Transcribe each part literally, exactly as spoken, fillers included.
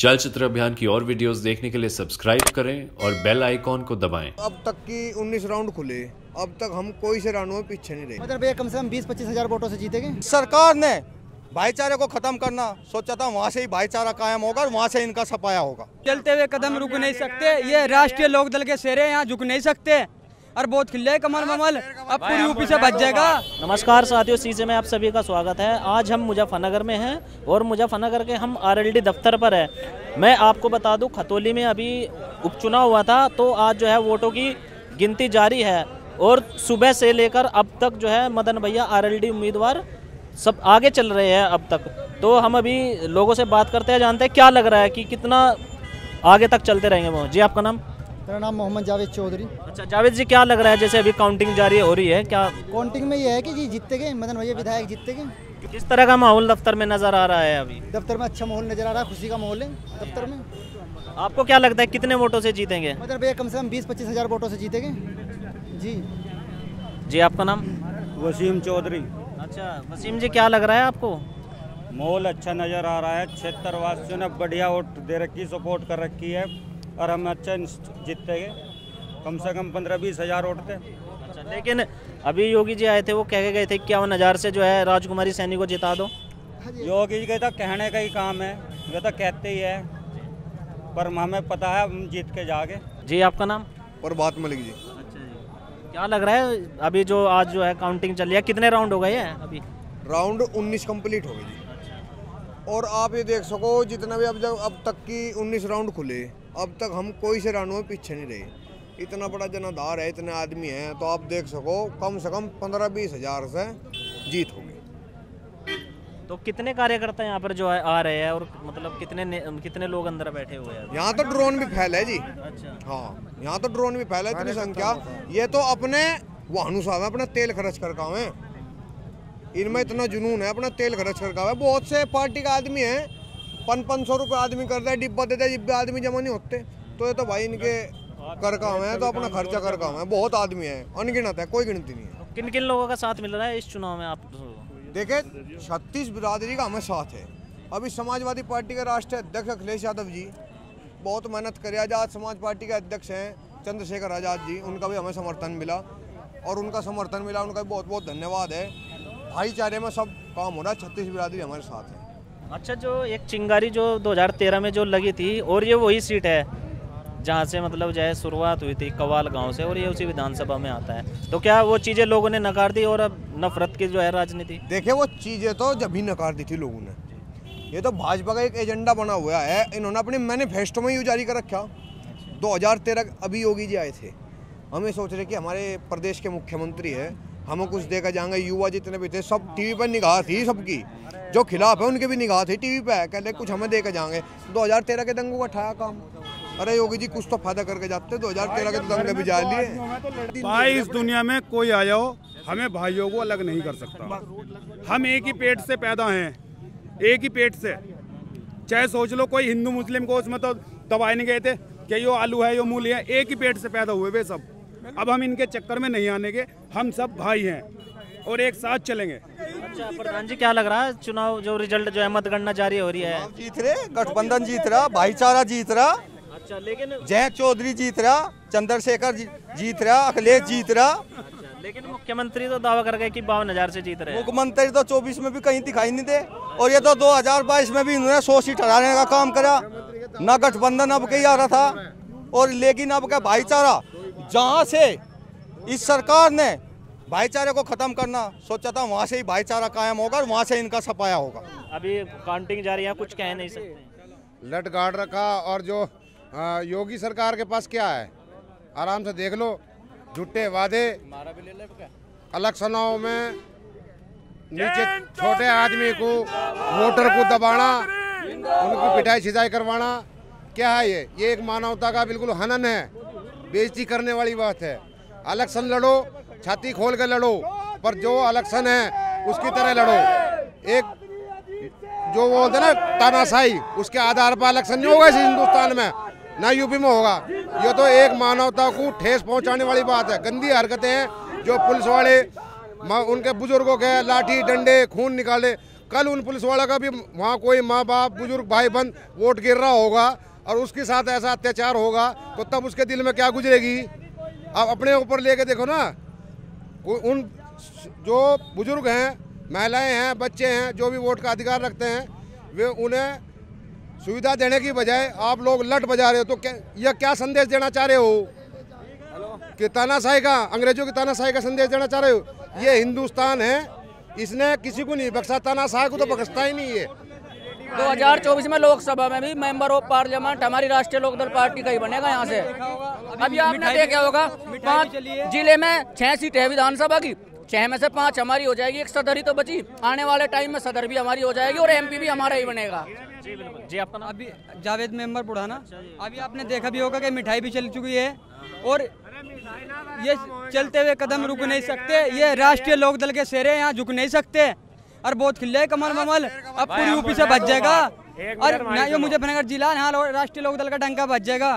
चलचित्र अभियान की और वीडियोस देखने के लिए सब्सक्राइब करें और बेल आइकॉन को दबाएं। अब तक की उन्नीस राउंड खुले, अब तक हम कोई से राउंड में पीछे नहीं रहे। मतलब ये कम से कम बीस पच्चीस हजार वोटों से जीतेंगे। सरकार ने भाईचारे को खत्म करना सोचा था, वहाँ से ही भाईचारा कायम होगा और वहाँ से इनका सफाया होगा। चलते हुए कदम रुक नहीं सकते, ये राष्ट्रीय लोकदल के शेर यहाँ झुक नहीं सकते और बहुत खिले कमल ममल अब पूरी यूपी से बच जाएगा। नमस्कार साथियों, सीजे में आप सभी का स्वागत है। आज हम मुजफ्फरनगर में हैं और मुजफ्फरनगर के हम आरएलडी दफ्तर पर है। मैं आपको बता दूं, खतौली में अभी उपचुनाव हुआ था, तो आज जो है वोटों की गिनती जारी है और सुबह से लेकर अब तक जो है मदन भैया आरएलडी उम्मीदवार सब आगे चल रहे हैं अब तक। तो हम अभी लोगों से बात करते हैं, जानते हैं क्या लग रहा है कि कितना आगे तक चलते रहेंगे वो। जी, आपका नाम? मेरा नाम मोहम्मद जावेद चौधरी। अच्छा जावेद जी, क्या लग रहा है जैसे अभी काउंटिंग जारी हो रही है, क्या काउंटिंग में ये है कि जी जीतते गए, मदन भैया विधायक जीतते गए। किस तरह का माहौल दफ्तर में नजर आ रहा है? अभी दफ्तर में अच्छा माहौल नजर आ रहा है, खुशी का माहौल है दफ्तर में। आपको क्या लगता है कितने वोटों से जीतेंगे? मदन भैया कम से कम बीस पच्चीस हजार वोटों से जीतेंगे। जी जी, आपका नाम? वसीम चौधरी। अच्छा वसीम जी, क्या लग रहा है आपको? माहौल अच्छा नज़र आ रहा है, क्षेत्र वासियों ने बढ़िया वोट दे रखी, सपोर्ट कर रखी है और हम अच्छा जीतते गए, कम से कम पंद्रह बीस हजार वोट थे। अच्छा, लेकिन अभी योगी जी आए थे, वो कह के गए थे इक्यावन हजार से जो है राजकुमारी सैनी को जिता दो। योगी जी कहता कहने का ही काम है, ये तो कहते ही है, पर हमें पता है हम जीत के जागे। जी, आपका नाम? प्रभात मलिक जी। अच्छा जी, क्या लग रहा है अभी जो आज जो है काउंटिंग चल रही है, कितने राउंड हो गए हैं अभी? राउंड उन्नीस कंप्लीट हो गई जी। और आप ये देख सको, जितना भी अब जब अब तक की उन्नीस राउंड खुले, अब तक हम कोई से राउंड में पीछे नहीं रहे। इतना बड़ा जनाधार है, इतने आदमी हैं, तो आप देख सको कम से कम पंद्रह बीस हजार से जीत होगी। तो कितने कार्यकर्ता यहाँ पर जो है आ रहे हैं और मतलब कितने कितने लोग अंदर बैठे हुए हैं? यहाँ तो ड्रोन भी फैला है जी। अच्छा हाँ, यहाँ तो ड्रोन भी फैला है, इतनी संख्या। ये तो अपने वाहनों साहब अपना तेल खर्च कर का है, इनमें इतना जुनून है, अपना तेल खर्च कर का है। बहुत से पार्टी का आदमी है, पन पन सौ रुपये आदमी करता है, डिब्बा देता है, डिब्बे आदमी जमा नहीं होते। तो ये तो भाई इनके कर का है, तो अपना खर्चा कर का है। बहुत आदमी है, अनगिनत है, कोई गिनती नहीं है। किन किन लोगों का साथ मिल रहा है इस चुनाव में? आप देखे, छत्तीस बिरादरी का हमें साथ है। अभी समाजवादी पार्टी के राष्ट्रीय अध्यक्ष अखिलेश यादव जी बहुत मेहनत करे। आजाद समाज पार्टी के अध्यक्ष हैं चंद्रशेखर आजाद जी, उनका भी हमें समर्थन मिला और उनका समर्थन मिला, उनका बहुत बहुत धन्यवाद है। भाईचारे में सब काम हो रहा है, छत्तीस बिरादरी हमारे साथ है। अच्छा, जो एक चिंगारी जो दो हज़ार तेरह में जो लगी थी, और ये वही सीट है जहाँ से मतलब जो है शुरुआत हुई थी कवाल गांव से, और ये उसी विधानसभा में आता है। तो क्या वो चीज़ें लोगों ने नकार दी और अब नफरत की जो है राजनीति? देखिए, वो चीज़ें तो जब ही नकार दी थी लोगों ने। ये तो भाजपा का एक एजेंडा बना हुआ है, इन्होंने अपने मैनिफेस्टो में ही जारी कर रखा। दो हज़ार तेरह अभी योगी जी आए थे, हमें सोच रहे कि हमारे प्रदेश के मुख्यमंत्री है, हमें कुछ देकर जाएंगे। युवा जितने भी थे सब टीवी पर निगाह थी सबकी, जो खिलाफ है उनकी भी निगाह थी टीवी पे, कहते कुछ हमें देकर जाएंगे। दो हज़ार तेरह के दंगों का ठाया काम। अरे योगी जी कुछ तो फायदा करके जाते, दो हज़ार तेरह के दंगे भी जा लिए। भाई इस दुनिया में कोई आ जाओ, हमें भाइयों को अलग नहीं कर सकता। हम एक ही पेट से पैदा हैं, एक ही पेट से। चाहे सोच लो कोई हिंदू मुस्लिम को उसमें तो दबाए नहीं गए थे कि यो आलू है यो मूली है, एक ही पेट से पैदा हुए वे सब। अब हम इनके चक्कर में नहीं आने के, हम सब भाई हैं और एक साथ चलेंगे। अच्छा प्रधान जी, क्या लग रहा है चुनाव जो रिजल्ट जो है मतगणना जारी हो रही है? जीत रहे, गठबंधन जीत रहा, भाईचारा जीत रहा। अच्छा, लेकिन जय चौधरी जीत रहा, चंद्रशेखर जीत रहा, अखिलेश जीत रहा। अच्छा, लेकिन मुख्यमंत्री तो दावा कर गए कि बावन हजार से जीत रहे हैं। मुख्यमंत्री तो चौबीस में भी कहीं दिखाई नहीं दे, और ये तो दो हजार बाईस में भी इन्होंने सौ सीट हराने का काम करा। ना गठबंधन अब कहीं आ रहा था, और लेकिन अब क्या भाईचारा, जहाँ से इस सरकार ने भाईचारे को खत्म करना सोचा था, वहाँ से ही भाईचारा कायम होगा और वहाँ से इनका सफाया होगा। अभी काउंटिंग जारी है, कुछ कह नहीं सकते। लट गाड़ रखा, और जो आ, योगी सरकार के पास क्या है, आराम से देख लो। झूठे वादे, इलेक्शनों में नीचे छोटे आदमी को, वोटर को दबाना, उनकी पिटाई छिटाई करवाना, क्या है ये ये एक मानवता का बिल्कुल हनन है, बेइज्जती करने वाली बात है। इलेक्शन लड़ो, छाती खोल के लड़ो, पर जो इलेक्शन है उसकी तरह लड़ो। एक जो वो बोलते ना तानाशाही, उसके आधार पर इलेक्शन नहीं होगा इस हिंदुस्तान में, ना यूपी में होगा। ये तो एक मानवता को ठेस पहुंचाने वाली बात है। गंदी हरकतें हैं जो पुलिस वाले उनके बुजुर्गों के लाठी डंडे खून निकाले, कल उन पुलिस वाला का भी वहाँ कोई माँ बाप बुजुर्ग भाई बहन वोट गिर रहा होगा और उसके साथ ऐसा अत्याचार होगा तो तब उसके दिल में क्या गुजरेगी। आप अपने ऊपर लेके देखो ना, उन जो बुजुर्ग हैं, महिलाएं हैं, बच्चे हैं, जो भी वोट का अधिकार रखते हैं, वे उन्हें सुविधा देने की बजाय आप लोग लट बजा रहे हो। तो क्या यह क्या संदेश देना चाह रहे हो कि तानाशाही का, अंग्रेजों की तानाशाही का संदेश देना चाह रहे हो? ये हिंदुस्तान है, इसने किसी को नहीं बख्शा, तानाशाही को तो बख्शता ही नहीं है। दो हज़ार चौबीस में लोकसभा में भी मेंबर ऑफ पार्लियामेंट हमारी राष्ट्रीय लोकदल पार्टी का ही बनेगा यहाँ से। अभी आपने देखा होगा पांच जिले में छह सीटें है विधानसभा की, छह में से पांच हमारी हो जाएगी, एक सदर ही तो बची। आने वाले टाइम में सदर भी हमारी हो जाएगी और एमपी भी हमारा ही बनेगा। जी बिल्कुल जी, आपका नाम? अभी जावेद मेंबर बुढ़ाना। अभी आपने देखा भी होगा कि मिठाई भी चल चुकी है और ये चलते हुए कदम रुक नहीं सकते। ये राष्ट्रीय लोकदल के शेरे यहाँ झुक नहीं सकते और बहुत खिले कमल ममल अब पूरी यूपी से बच जाएगा और ना ये मुजफ्फरनगर जिला यहाँ राष्ट्रीय लोकदल का डंका बच जाएगा।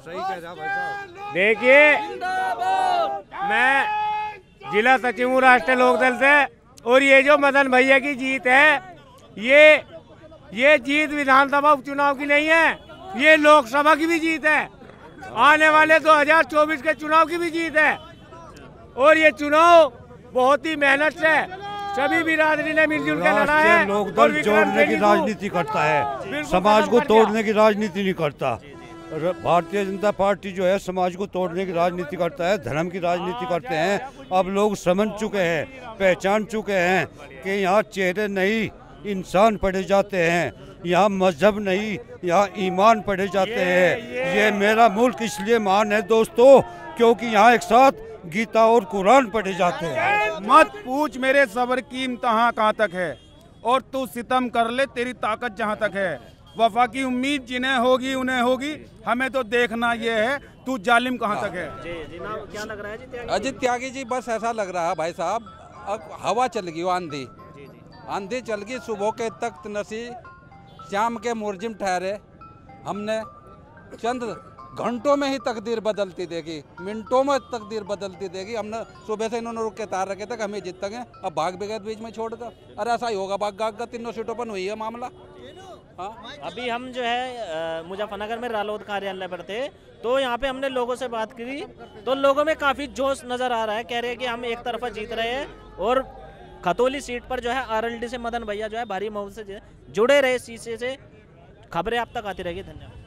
देखिए, मैं जिला सचिव हूँ राष्ट्रीय लोकदल से और ये जो मदन भैया की जीत है, ये ये जीत विधानसभा उपचुनाव की नहीं है, ये लोकसभा की भी जीत है, आने वाले दो हज़ार चौबीस के चुनाव की भी जीत है। और ये चुनाव बहुत ही मेहनत से सभी बिरादरी ने मिलजुल के लड़ा है। लोकदल जोड़ने की राजनीति करता है, समाज को तोड़ने की राजनीति नहीं करता। भारतीय जनता पार्टी जो है समाज को तोड़ने की राजनीति करता है, धर्म की राजनीति करते हैं। अब लोग समझ चुके हैं, पहचान चुके हैं कि यहाँ चेहरे नहीं इंसान पढ़े जाते हैं, यहाँ मजहब नहीं यहाँ ईमान पढ़े जाते हैं। ये मेरा मुल्क इसलिए महान है दोस्तों क्योंकि यहाँ एक साथ गीता और कुरान पढ़े जाते हैं। मत पूछ मेरे सब्र की इम्तहान कहाँ तक है और तू सितम कर ले तेरी ताकत जहाँ तक है। वफा की उम्मीद जिन्हें होगी उन्हें होगी, हमें तो देखना ये है तू जालिम कहाँ तक है। जी जी, नाम क्या लग रहा है जी? अजित त्यागी जी, बस ऐसा लग रहा है भाई साहब, अब हवा चल गई, आंधी आंधी चल गई, सुबह के तख्त नसी शाम के मुर्जिम ठहरे। हमने चंद घंटों में ही तकदीर बदलती देगी, मिनटों में तकदीर बदलती देगी। हमने सुबह से इन्होंने रुक के तार रखे थे हमें जीत गए, अब भाग भी गए बीच में छोड़कर। अरे ऐसा ही होगा, भाग भाग तीनों सीटों पर हुई है मामला। हाँ, अभी हम जो है मुजफ्फरनगर में रालोद कार्यालय पर थे, तो यहाँ पे हमने लोगों से बात की तो लोगों में काफ़ी जोश नज़र आ रहा है। कह रहे हैं कि हम एक तरफा जीत रहे हैं और खतौली सीट पर जो है आरएलडी से मदन भैया जो है भारी मौत से जुड़े रहे शीशे से। खबरें आप तक आती रहेगी। धन्यवाद।